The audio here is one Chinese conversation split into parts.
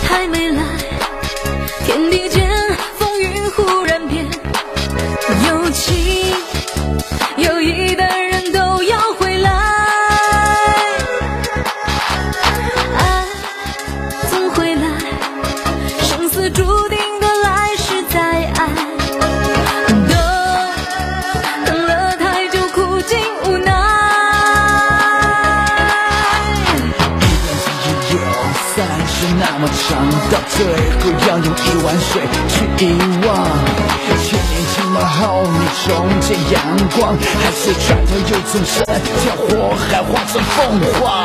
还没来，天地间风云忽然变，有情有义的人都要回来，爱总会来，生死注定的来世再爱，等了太久，苦尽无奈。 是那么长，到最后要用1万水去遗忘。千年寂寞后，你重见阳光，还是转头又重生，将火海化成凤凰。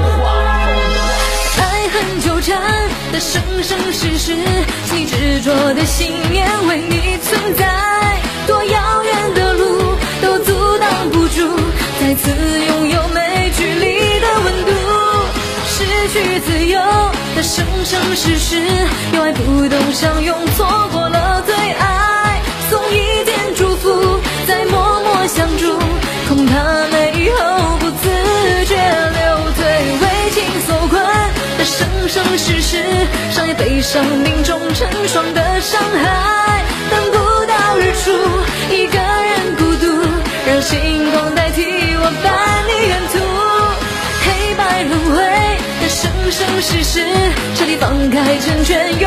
爱恨纠缠的生生世世，你执着的信念为你存在，多遥远的路都阻挡不住再次拥有没距离的温度。失去自由的生生世世，有爱不懂相拥，错过了最爱，送一点祝福，再默默相助，恐怕没以后不自觉流退，为情所困的生生世世，伤也悲伤命中成双的伤害，等不到日出，一个人孤独，让星光代替我伴你远途，黑白轮回的生生世世，彻底放开成全。